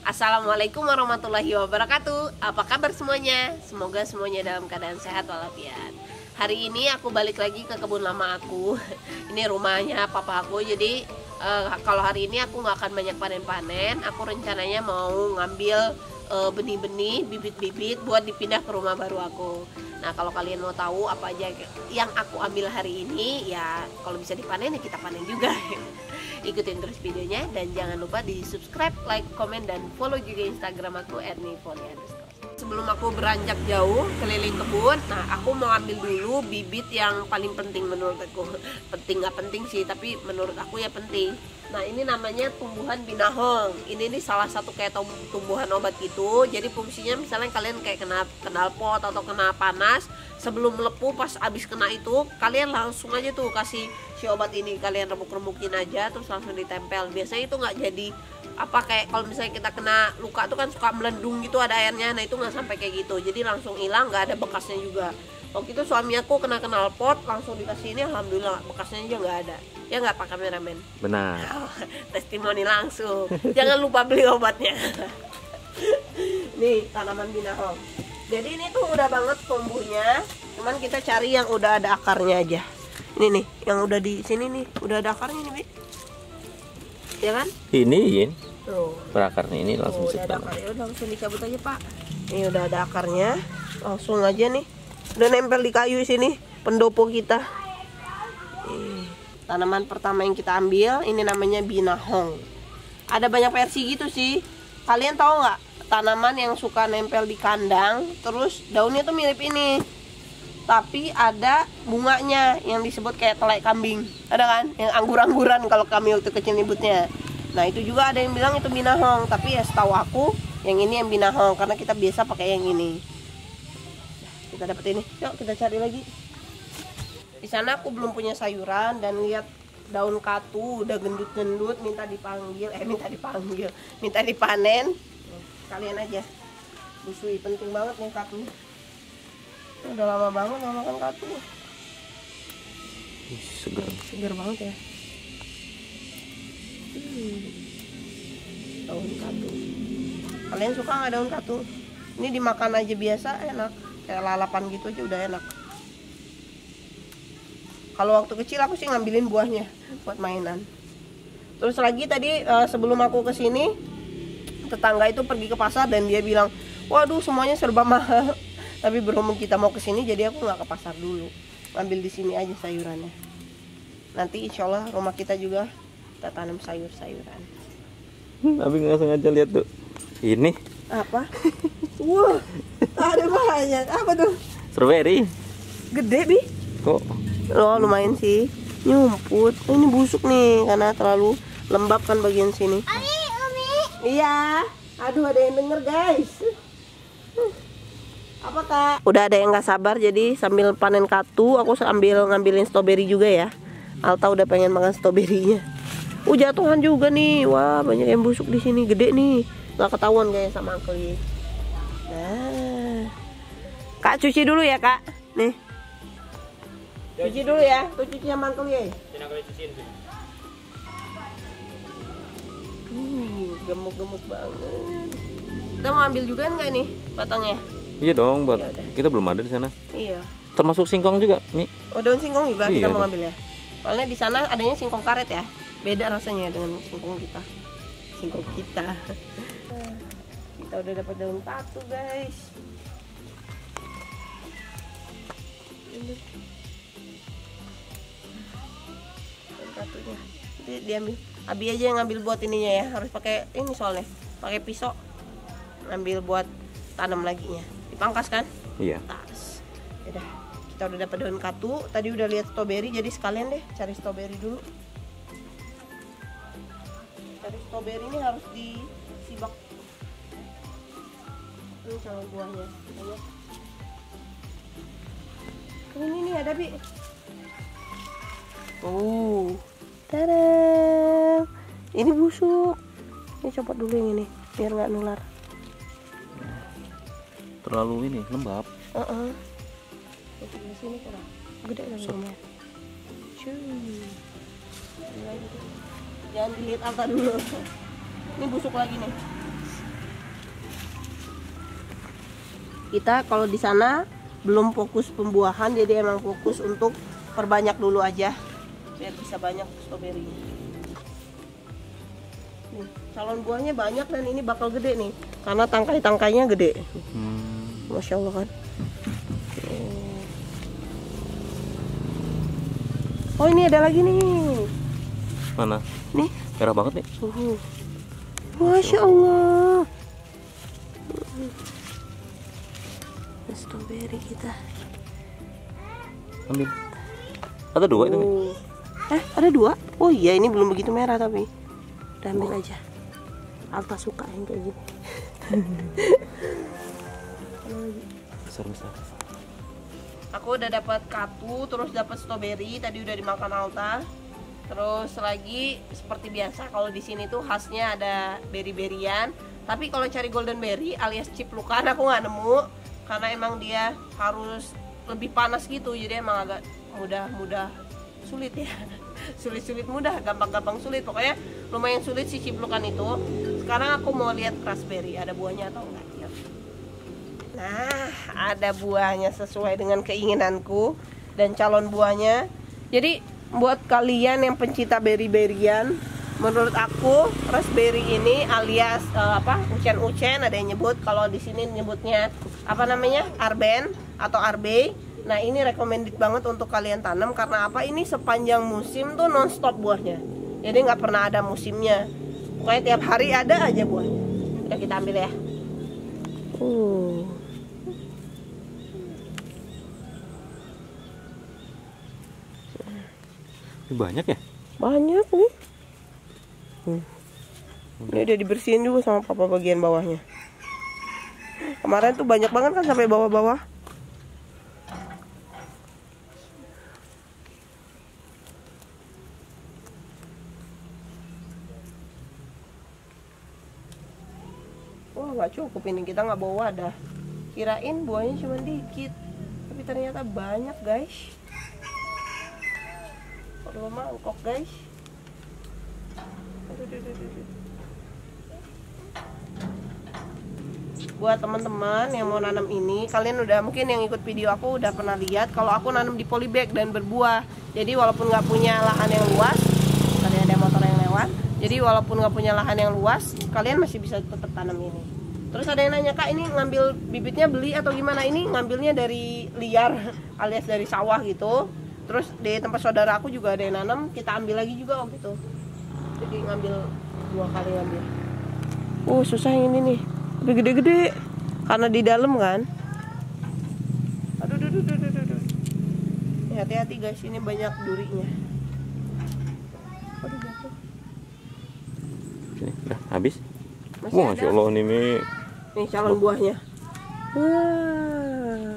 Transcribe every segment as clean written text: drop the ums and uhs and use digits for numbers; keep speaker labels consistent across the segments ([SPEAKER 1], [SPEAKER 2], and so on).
[SPEAKER 1] Assalamualaikum warahmatullahi wabarakatuh. Apa kabar semuanya? Semoga semuanya dalam keadaan sehat walafiat. Hari ini aku balik lagi ke kebun lama aku. Ini rumahnya papa aku. Jadi kalau hari ini aku nggak akan banyak panen-panen. Aku rencananya mau ngambil benih-benih, bibit-bibit buat dipindah ke rumah baru aku. Nah, kalau kalian mau tahu apa aja yang aku ambil hari ini, ya kalau bisa dipanen ya kita panen juga. Ikutin terus videonya dan jangan lupa di subscribe, like, komen, dan follow juga Instagram aku @nivoli_. Sebelum aku beranjak jauh keliling kebun, nah aku mau ambil dulu bibit yang paling penting menurut aku. Penting nggak penting sih, tapi menurut aku ya penting. Nah, ini namanya tumbuhan binahong. Ini nih salah satu kayak tumbuhan obat gitu. Jadi fungsinya misalnya kalian kayak kena knalpot atau kena panas, sebelum melepuh pas abis kena itu, kalian langsung aja tuh kasih si obat ini, kalian remuk-remukin aja terus langsung ditempel. Biasanya itu nggak jadi apa kayak kalau misalnya kita kena luka tuh kan suka melendung gitu ada airnya. Nah, itu nggak sampai kayak gitu. Jadi langsung hilang, nggak ada bekasnya juga. Waktu itu suami aku kena knalpot, langsung dikasih ini, alhamdulillah bekasnya juga nggak ada. Ya nggak, Pak kameramen?
[SPEAKER 2] Benar.
[SPEAKER 1] Oh, testimoni langsung. Jangan lupa beli obatnya. Nih tanaman binahong. Jadi ini tuh udah banget tumbuhnya. Cuman kita cari yang udah ada akarnya aja. Ini nih, yang udah di sini nih, udah ada akarnya nih, Bi. Ya kan?
[SPEAKER 2] Ini
[SPEAKER 1] Tuh.
[SPEAKER 2] berakarnya ini langsung
[SPEAKER 1] Udah ada
[SPEAKER 2] setanam.
[SPEAKER 1] akarnya, udah langsung dicabut aja, Pak. Ini udah ada akarnya. Langsung aja nih. Udah nempel di kayu sini, pendopo kita. Tanaman pertama yang kita ambil ini namanya binahong. Ada banyak versi gitu sih. Kalian tahu nggak tanaman yang suka nempel di kandang, terus daunnya tuh mirip ini, tapi ada bunganya yang disebut kayak telai kambing. Ada kan? Yang anggur-angguran kalau kami waktu kecil nyebutnya. Nah, itu juga ada yang bilang itu binahong, tapi ya setahu aku yang ini yang binahong karena kita biasa pakai yang ini. Kita dapat ini. Yuk kita cari lagi. Di sana aku belum punya sayuran dan lihat daun katu udah gendut-gendut, minta dipanen. Kalian aja. Busui penting banget nih katu. Udah lama banget nggak makan katu.
[SPEAKER 2] Segar.
[SPEAKER 1] Segar banget ya. Daun katu. Kalian suka nggak daun katu? Ini dimakan aja biasa enak. Kayak lalapan gitu aja udah enak. Kalau waktu kecil aku sih ngambilin buahnya buat mainan. Terus lagi tadi sebelum aku kesini, tetangga itu pergi ke pasar dan dia bilang, waduh semuanya serba mahal. Tapi berhubung kita mau kesini, jadi aku nggak ke pasar dulu. Ambil di sini aja sayurannya. Nanti insya Allah rumah kita juga kita tanam sayur-sayuran.
[SPEAKER 2] Tapi nggak sengaja lihat tuh. Ini
[SPEAKER 1] Apa? Wah, ada banyak. Apa tuh?
[SPEAKER 2] strawberry.
[SPEAKER 1] Gede, Bi.
[SPEAKER 2] Kok
[SPEAKER 1] Loh, lumayan sih. Nyumput. Oh, ini busuk nih karena terlalu lembab kan bagian sini. Umi. Iya. Aduh, ada yang denger, guys. Apa, Kak? Udah ada yang nggak sabar, jadi sambil panen katu, aku sambil ngambilin stroberi juga ya. Alta udah pengen makan stroberinya. Jatuhan juga nih. Wah, banyak yang busuk di sini, gede nih. Nggak ketahuan guys sama Angkli. Nah, Kak cuci dulu ya, Kak. Nih. Cuci dulu ya, tuh cuci sama Angkli ya. Gemuk-gemuk banget. Kita mau ambil juga nggak nih batangnya?
[SPEAKER 2] iya dong, buat
[SPEAKER 1] Yaudah.
[SPEAKER 2] kita belum ada di sana.
[SPEAKER 1] Iya.
[SPEAKER 2] Termasuk singkong juga nih.
[SPEAKER 1] Oh, daun singkong juga
[SPEAKER 2] Iya,
[SPEAKER 1] kita mau
[SPEAKER 2] dong.
[SPEAKER 1] ambil ya. Soalnya di sana adanya singkong karet ya. Beda rasanya dengan singkong kita. Singkong kita. Kita udah dapat daun katu, guys. Ini daun katunya. Nanti diambil. Abi aja yang ngambil buat ininya ya. Harus pakai ini soalnya. Pakai pisau. Ngambil buat tanam lagi nya. Dipangkas kan?
[SPEAKER 2] Iya.
[SPEAKER 1] Tas. Udah. Kita udah dapat daun katu. Tadi udah lihat stroberi, jadi sekalian deh cari stroberi dulu. Cari stroberi ini harus disibak. Ini sama buahnya. Banyak. Ini nih ada, Bi. Tada. Ini busuk. Ini copot dulu yang ini biar nggak nular.
[SPEAKER 2] Terlalu ini lembab.
[SPEAKER 1] Di sini kurang gede kan rumahnya. Jangan dilihat Alta dulu. Ini busuk lagi nih. Kita kalau di sana belum fokus pembuahan, jadi emang fokus untuk perbanyak dulu aja biar bisa banyak stroberi. Nih, calon buahnya banyak dan ini bakal gede nih karena tangkai-tangkainya gede. Masya Allah kan. Oh ini ada lagi nih.
[SPEAKER 2] Mana?
[SPEAKER 1] Nih.
[SPEAKER 2] Merah banget nih.
[SPEAKER 1] Masya Allah. Strawberry kita.
[SPEAKER 2] Ambil. Ada dua itu.
[SPEAKER 1] Ada dua? Oh iya, ini belum begitu merah tapi. Udah ambil aja. Alta suka yang kayak gini.
[SPEAKER 2] Besar-besar.
[SPEAKER 1] Aku udah dapat katu, terus dapat strawberry, tadi udah dimakan Alta. Terus lagi seperti biasa kalau di sini tuh khasnya ada berry-berryan. Tapi kalau cari golden berry alias ciplukan aku nggak nemu karena emang dia harus lebih panas gitu. Jadi emang agak mudah sulit ya. Sulit-sulit mudah, gampang-gampang sulit. Pokoknya lumayan sulit si ciplukan itu. Sekarang aku mau lihat raspberry ada buahnya atau enggak. Nah, ada buahnya sesuai dengan keinginanku dan calon buahnya. Jadi buat kalian yang pencinta berry-berryan, menurut aku raspberry ini alias ucen-ucen ada yang nyebut, kalau di sini nyebutnya apa namanya? Arben atau arbey. Nah, ini recommended banget untuk kalian tanam karena apa? Ini sepanjang musim tuh non-stop buahnya. Jadi nggak pernah ada musimnya. Pokoknya tiap hari ada aja buahnya. Udah kita ambil ya.
[SPEAKER 2] Banyak ya?
[SPEAKER 1] Banyak nih. Ini udah dibersihin juga sama papa bagian bawahnya. Kemarin tuh banyak banget kan sampai bawah-bawah. Wah, nggak cukup ini, kita nggak bawa wadah. Kirain buahnya cuma dikit, tapi ternyata banyak guys. Perlu mangkok guys. Buat teman-teman yang mau nanam ini, kalian udah mungkin yang ikut video aku udah pernah lihat kalau aku nanam di polybag dan berbuah. Jadi walaupun nggak punya lahan yang luas, tadi ada motor yang lewat. Jadi walaupun nggak punya lahan yang luas, kalian masih bisa tetap tanam ini. Terus ada yang nanya, Kak, ini ngambil bibitnya beli atau gimana? Ini ngambilnya dari liar alias dari sawah gitu. Terus di tempat saudara aku juga ada yang nanam, kita ambil lagi juga gitu. Jadi ngambil 2 kali ngambil. Susah yang ini nih. Tapi gede-gede karena di dalam kan. Aduh. Hati-hati guys, ini banyak durinya. Aduh, jatuh.
[SPEAKER 2] Sini, udah habis.
[SPEAKER 1] Masya
[SPEAKER 2] Allah nih Mi.
[SPEAKER 1] Nih calon buahnya. Wah.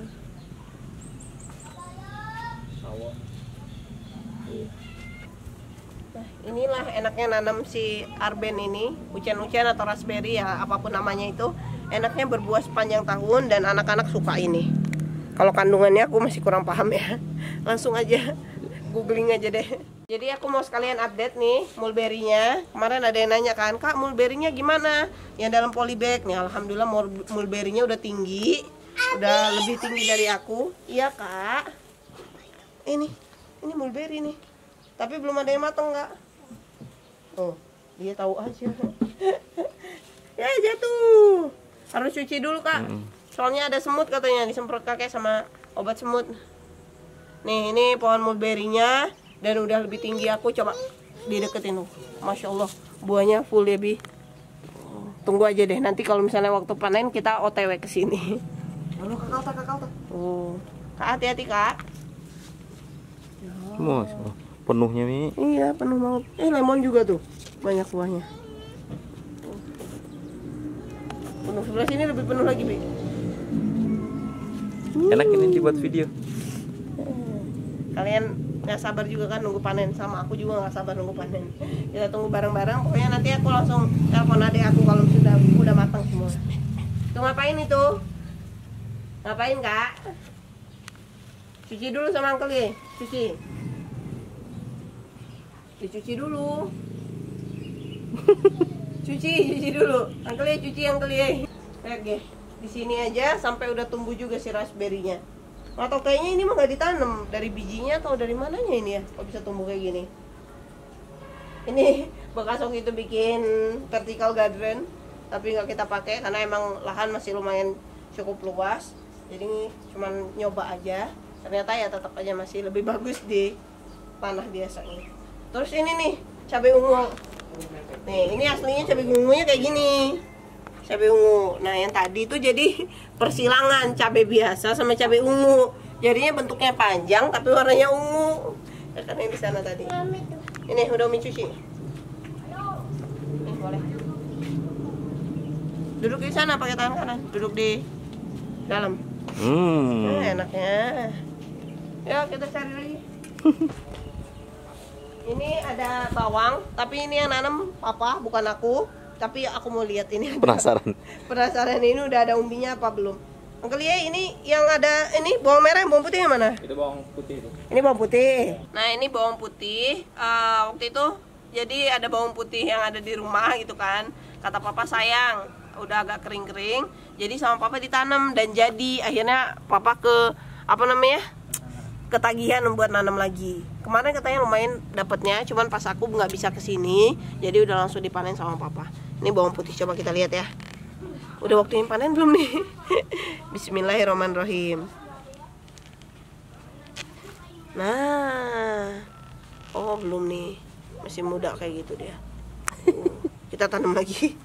[SPEAKER 1] Nah, inilah enaknya nanam si arben ini, ucen-ucen atau raspberry ya, apapun namanya itu. Enaknya berbuah sepanjang tahun dan anak-anak suka ini. Kalau kandungannya aku masih kurang paham ya. Langsung aja googling aja deh. Jadi aku mau sekalian update nih mulberry-nya. Kemarin ada yang nanya kan, Kak, mulberry-nya gimana? Yang dalam polybag nih, alhamdulillah mulberry-nya udah tinggi. Udah lebih tinggi dari aku. Iya, Kak. Ini mulberry nih. Tapi belum ada yang matang, Kak. Oh, dia tahu aja. Ya, jatuh. Harus cuci dulu, Kak. Soalnya ada semut katanya, disemprot kakek sama obat semut. Nih, ini pohon mulberry-nya. Dan udah lebih tinggi aku, coba dideketin tuh. Masya Allah, buahnya full ya, Bi. Tunggu aja deh, nanti kalau misalnya waktu panen kita OTW ke sini. Halo, kakak. Kak, hati-hati, Kak.
[SPEAKER 2] Penuhnya Mi.
[SPEAKER 1] Iya, penuh banget. Lemon juga tuh, banyak buahnya. Penuh sebelah sini, lebih penuh lagi, Bi.
[SPEAKER 2] Enak ini dibuat video.
[SPEAKER 1] Kalian nggak sabar juga kan nunggu panen, sama aku juga nggak sabar nunggu panen. Kita tunggu bareng-bareng. Pokoknya nanti aku langsung telepon adik aku kalau udah matang semua. Tuh ngapain itu? Ngapain, Kak? Cuci dulu sama Uncle ya. Dicuci dulu. cuci dulu. Uncle ya, cuci Uncle ya. Lihat deh. di sini aja sampai udah tumbuh juga si raspberry-nya. Atau kayaknya ini mah nggak ditanam, dari bijinya atau dari mananya ini ya? Kok bisa tumbuh kayak gini? Ini bekas waktu itu bikin vertical garden, tapi nggak kita pakai karena emang lahan masih lumayan cukup luas. Jadi cuman nyoba aja. Ternyata ya tetap aja masih lebih bagus di tanah biasanya. Terus ini nih cabai ungu. Nih ini aslinya cabai ungunya kayak gini. Cabai ungu. Nah yang tadi itu jadi persilangan cabai biasa sama cabai ungu. Jadinya bentuknya panjang tapi warnanya ungu. Ya, kan yang di sana tadi. Ini udah Umi cuci. Nih boleh. Duduk di sana pakai tangan kanan. Duduk di dalam. Enaknya. Ya kita cari lagi. Ini ada bawang, tapi ini yang nanam papa bukan aku. Tapi aku mau lihat ini.
[SPEAKER 2] Penasaran.
[SPEAKER 1] Penasaran ini udah ada umbinya apa belum? Uncle ya, ini yang ada ini bawang merah, bawang putih yang mana?
[SPEAKER 2] Itu bawang putih itu.
[SPEAKER 1] Ini bawang putih. Nah ini bawang putih. Waktu itu jadi ada bawang putih yang ada di rumah gitu kan. Kata papa sayang, udah agak kering-kering. Jadi sama papa ditanam dan jadi akhirnya papa ketagihan buat nanam lagi. Kemarin katanya lumayan dapatnya, cuman pas aku nggak bisa kesini, jadi udah langsung dipanen sama papa. Ini bawang putih, coba kita lihat ya. Udah waktunya panen belum nih? Bismillahirrahmanirrahim. Nah, oh belum nih, masih muda kayak gitu dia. Kita tanam lagi.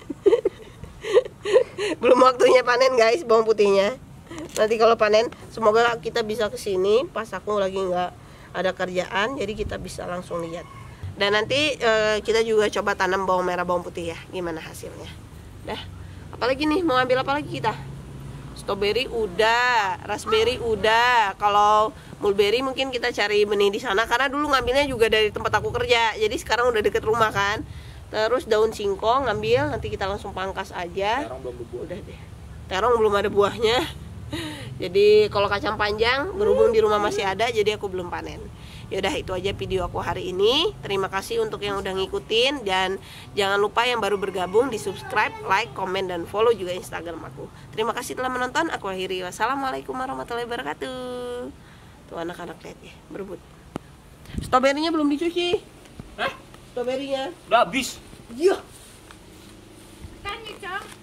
[SPEAKER 1] Belum waktunya panen guys, bawang putihnya. Nanti kalau panen, semoga kita bisa kesini pas aku lagi nggak ada kerjaan, jadi kita bisa langsung lihat. Dan nanti kita juga coba tanam bawang merah, bawang putih ya, gimana hasilnya. Dah, apalagi nih, mau ambil apa lagi kita? Strawberry udah, raspberry udah. Kalau mulberry mungkin kita cari benih di sana karena dulu ngambilnya juga dari tempat aku kerja. Jadi sekarang udah deket rumah kan. Terus daun singkong ngambil, nanti kita langsung pangkas aja.
[SPEAKER 2] Terong belum berbuah.
[SPEAKER 1] Udah deh. Terong belum ada buahnya. Jadi kalau kacang panjang berhubung di rumah masih ada, jadi aku belum panen. Yaudah itu aja video aku hari ini. Terima kasih untuk yang udah ngikutin, dan jangan lupa yang baru bergabung di subscribe, like, komen, dan follow juga Instagram aku. Terima kasih telah menonton. Aku akhiri. Wassalamualaikum warahmatullahi wabarakatuh. Tuh anak-anak lihat ya, berebut. Stroberinya belum dicuci.
[SPEAKER 2] Hah?
[SPEAKER 1] Stroberinya
[SPEAKER 2] Udah habis.
[SPEAKER 1] iya.
[SPEAKER 3] Kan ya, Cang.